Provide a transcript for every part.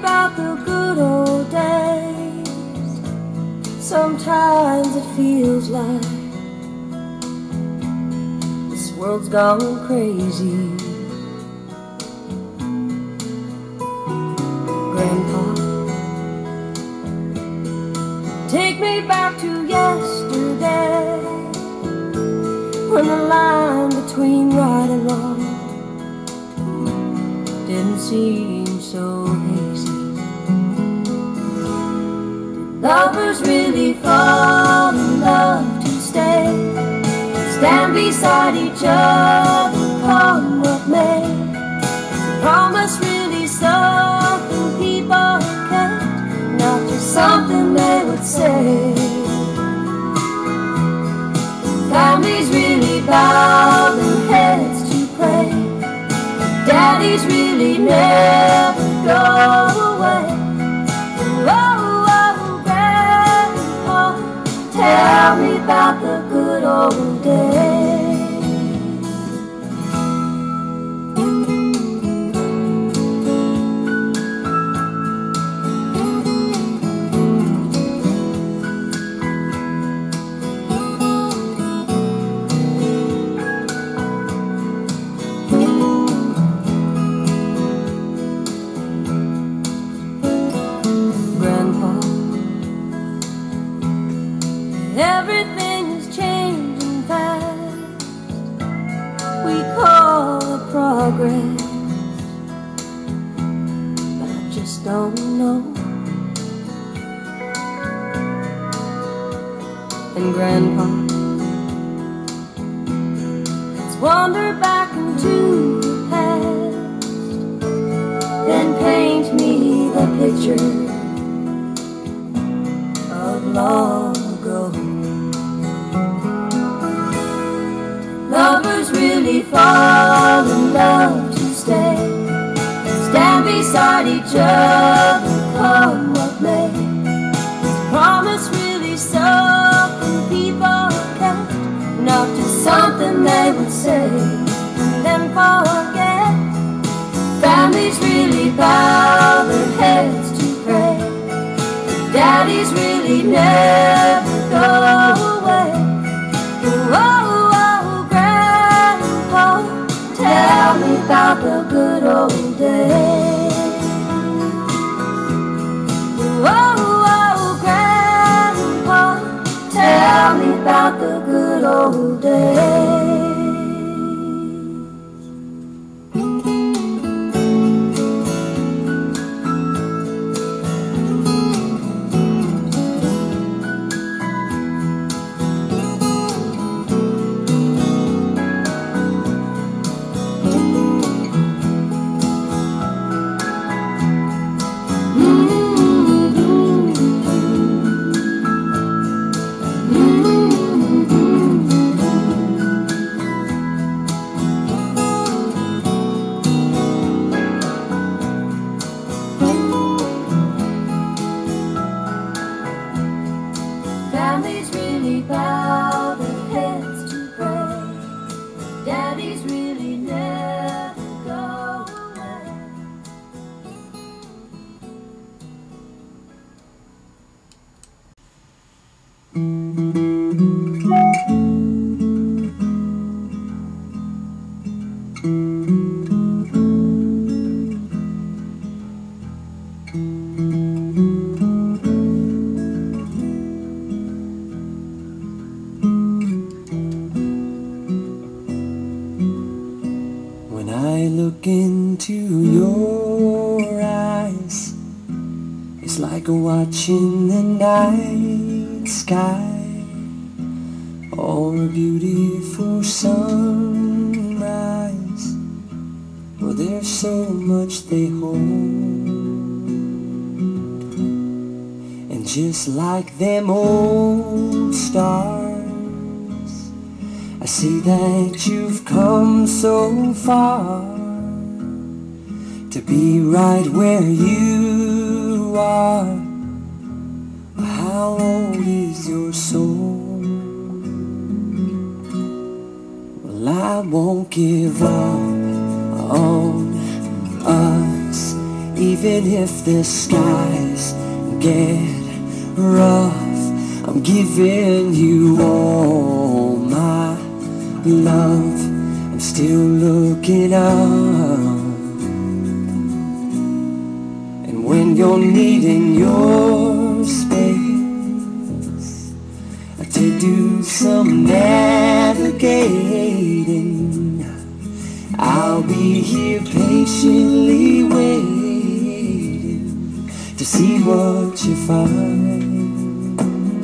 about the good old days. Sometimes it feels like this world's gone crazy. Grandpa, take me back to yesterday, when the line between right and wrong didn't seem so hazy. Did lovers really fall in love to stay, stand beside each other, come what may? Promise really something people kept, not just something they would say. Families really bow their heads to pray, daddies really never go away. Oh, oh, Grandpa, tell me about the good old days. Everything is changing fast, we call it progress, but I just don't know. And Grandpa, let's wander back into the past, then paint me the picture of long ago. Lovers really fall in love to stay, stand beside each other, come what may. Promise really something people kept, not just something they would say and then forget. Families really bow their heads to pray, daddies really never go away. Oh, oh, Grandpa, tell me about the good old days. Oh, oh, Grandpa, tell me about the good old days. Families really bow their heads to pray, daddies really never go away. When I look into your eyes, it's like watching the night sky or a beautiful sunrise. Well, there's so much they hold, and just like them old stars, I see that you've come so far to be right where you are. How old is your soul? Well, I won't give up on us even if the skies get rough, I'm giving you all my love. I'm still looking up. And when you're needing your space to do some navigating, I'll be here patiently waiting to see what you find.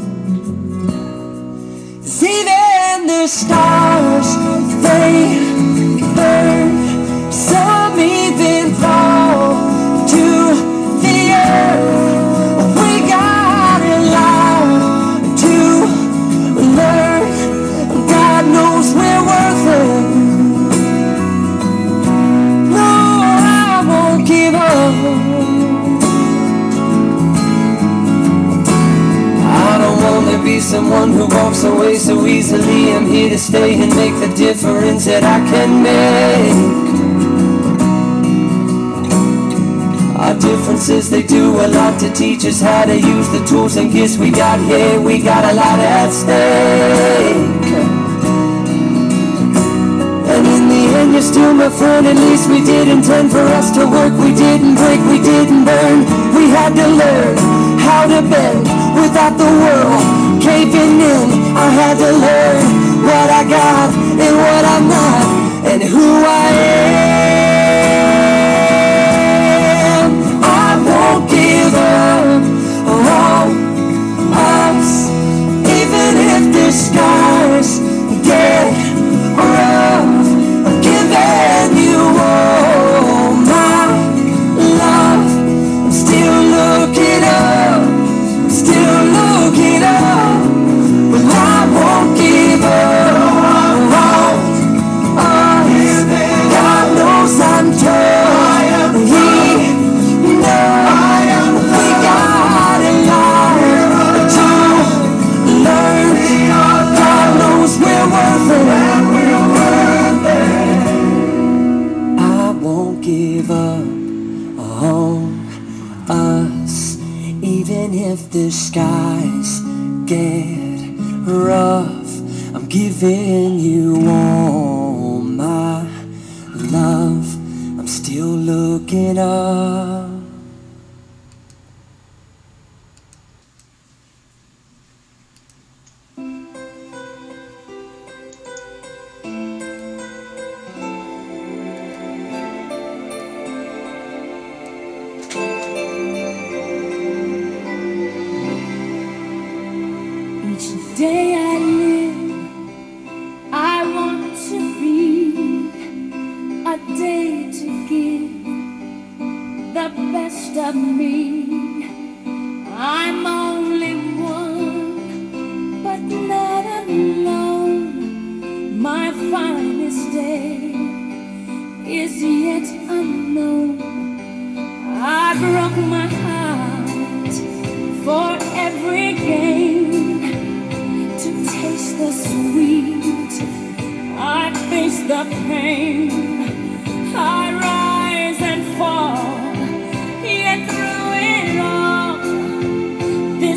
'Cause even the stars, they burn. Some even fall to the earth. We got a lot to learn. God knows we're worth it. No, I won't give up. I don't want to be someone who walks away so easily. I'm here to stay and make the difference that I can make. Our differences, they do a lot to teach us how to use the tools and gifts we got here. We got a lot at stake. And in the end, you're still my friend. At least we did intend for us to work. We didn't break, we didn't burn. We had to learn how to bend without the world caving in. I had to learn what I got and what I'm not, and who I am. I won't give up on us, even if the skies get rough. I'm giving you all my love. I'm still looking up, still looking up, but I won't give up on us. God knows I'm tough. He knows we got a lot to learn. God knows we're worth it. I won't give up on us, even if the skies get rough. I'm giving you all my love. I'm still looking up. Each day I live, I want to be a day to give the best of me. I'm only one, but not alone. My finest day is yet unknown. I broke my heart for every gain. To taste the sweet, I face the pain. I rise and fall, yet through it all, this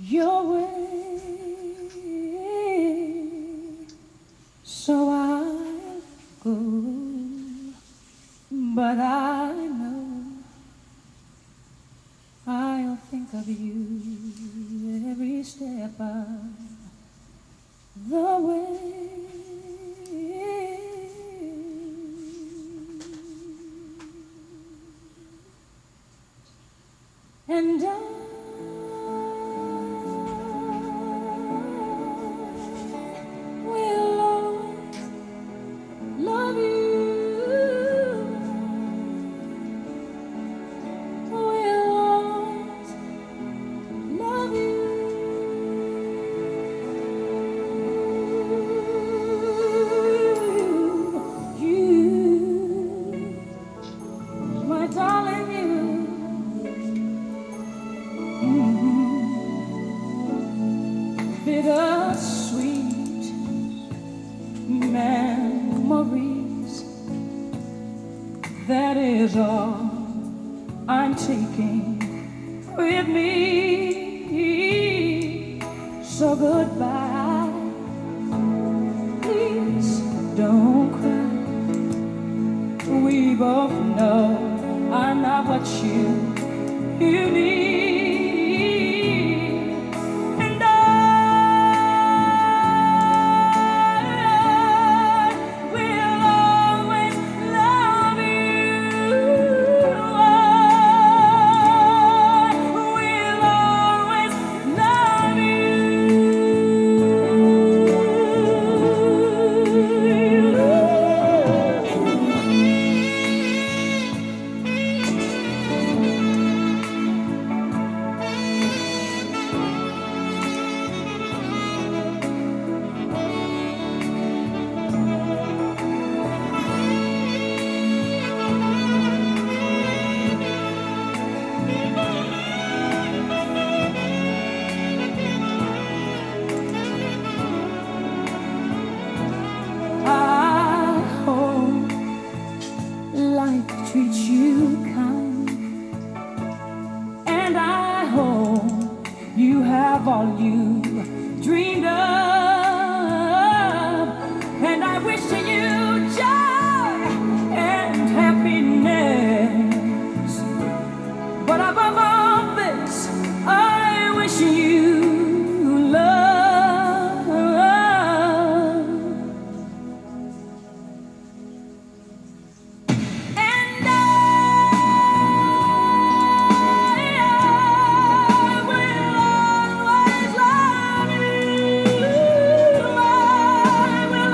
your way. So I'll go, but I know I'll think of you every step of the way. And I will always love you. Will always love you. You, my darling, you. Bittersweet memories, that is all I'm taking with me. So goodbye, please don't cry. We both know I'm not what you need. And I will always love you. I will always love I hope life treats you kind, and I hope you have all you dreamed of, and I wish you joy and happiness. But above all this, I wish you love. And I will always love you. I will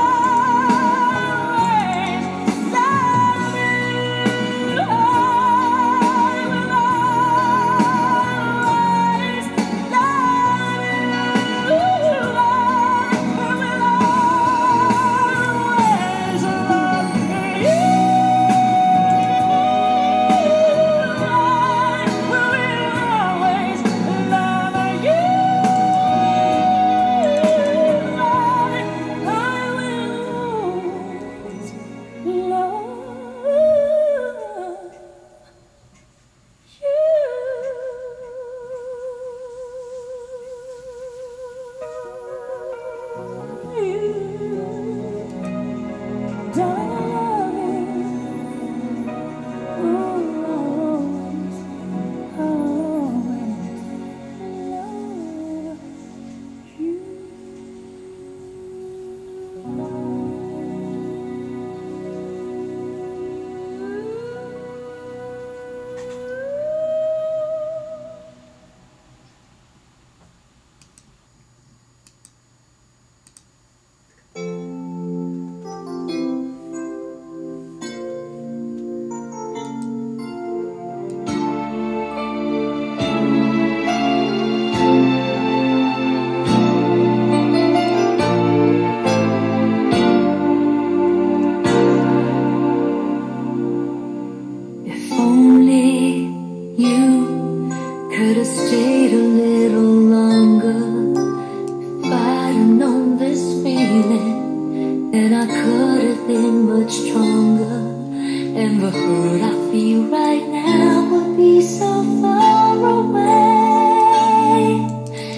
always love you. I will always love you. I will always love you. If only you could have stayed a little longer. If I'd have known this feeling, then I could have been much stronger. And the hurt I feel right now would be so far away.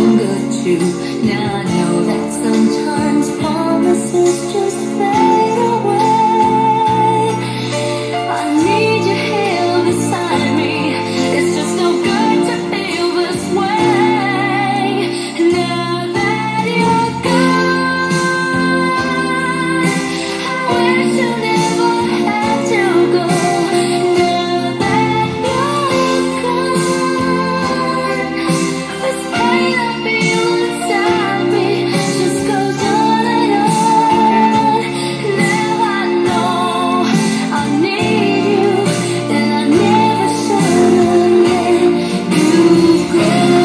been good too. Now I know that sometimes promises just fade away. I need you here beside me. It's just no good to feel this way. Now that you're gone, I wish you never had to go. Now that you're gone, this pain I feel inside me just goes on and on. Now I know I need you, and I never should have let you go.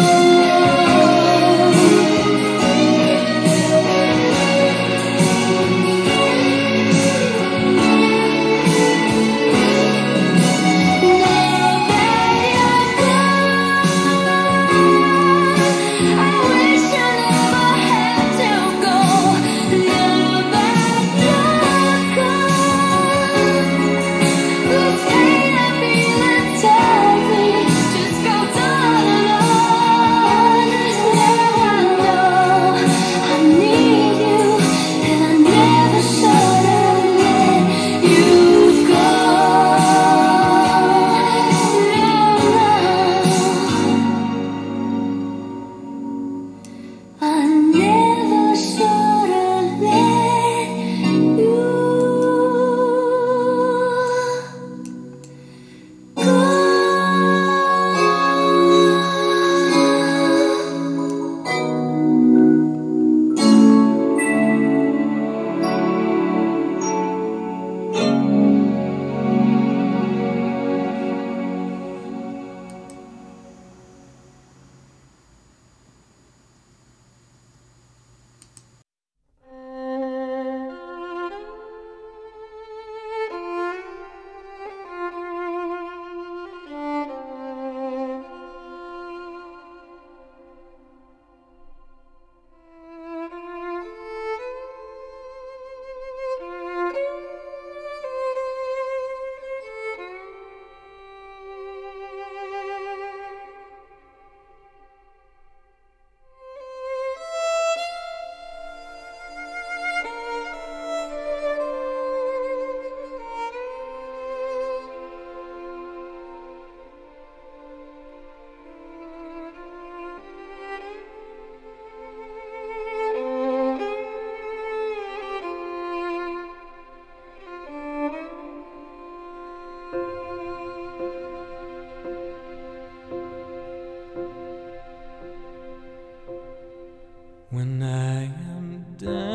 When I am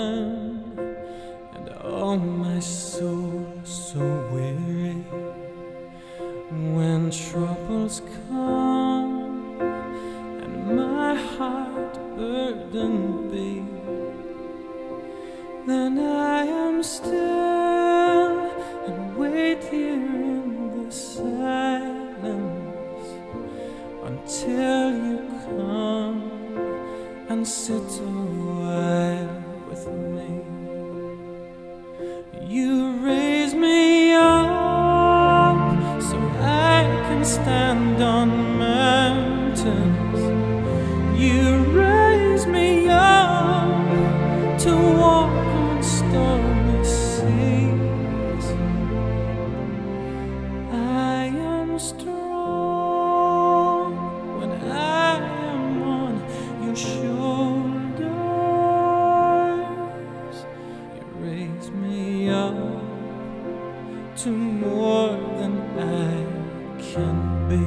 down and oh my soul so weary, when troubles come and my heart burdened be, then I am still and wait here in the silence until you come and sit a while with me. You raise me up so I can stand on mountains. You raise me up to walk on stormy seas. I am strong when I am on your shoulders. You raise me up to more than I can be.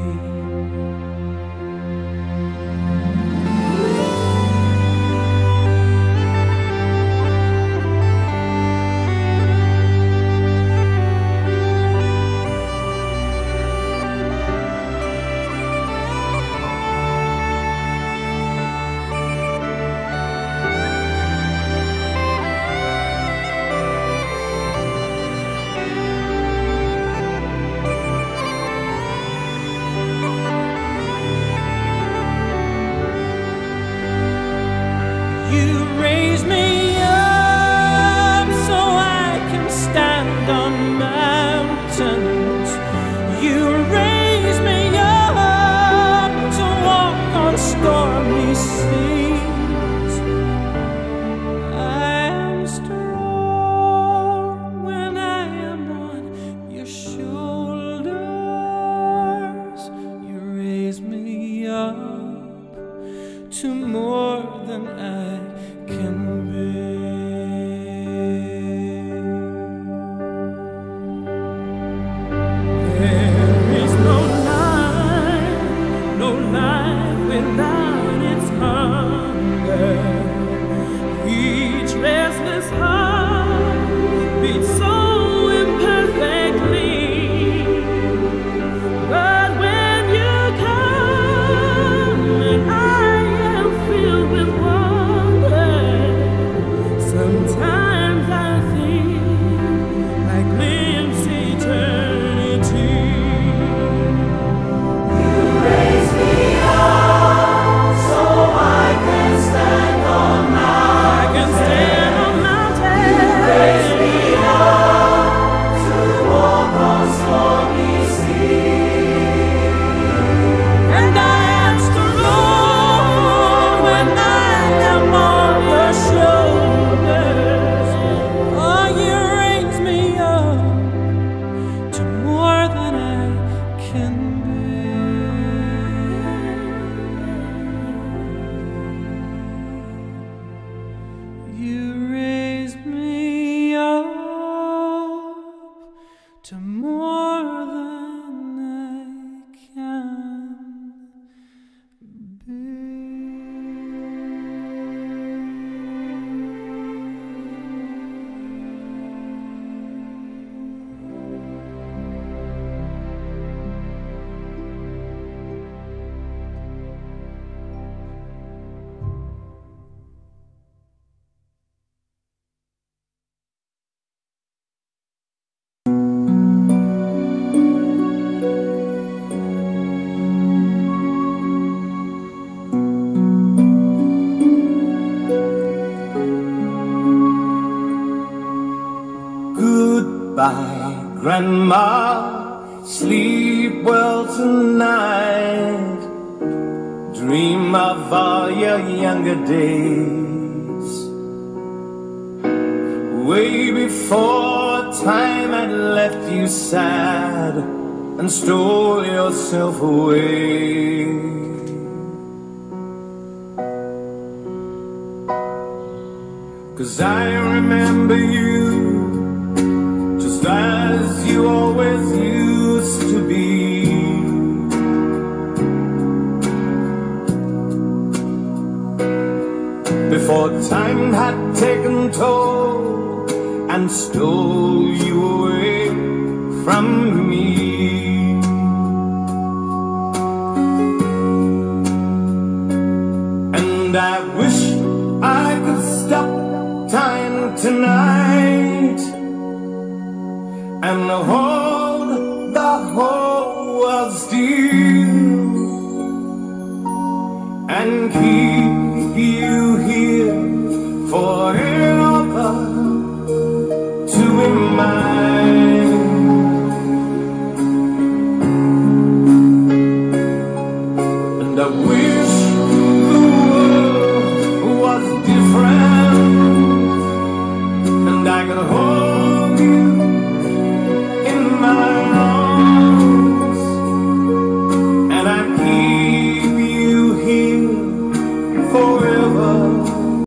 You raise me up so I can stand on mountains. You raise me up to walk on stormy seas. than I can bear. There is no life without its hunger. Each restless heart beats so imperfectly. But when you come and I am filled with wonder, sometimes I think I glimpse eternity. You raise me up so I can stand on mountains. I can stand on mountains. You raise me up to walk on stormy seas. And I am strong when I am on your shoulders. Oh, you raise me up to more than I can bear. You raise me up to more than I can bear. Goodbye, Grandma, sleep well tonight. Dream of all your younger days, way before time had left you sad and stole yourself away. Cause I remember you just as you always used to be. Before time had taken toll and stole you away from me. And I wish I could stop time tonight and hold the whole world still and keep you here forever to be mine. And I wish the world was different and I could hold you in my arms.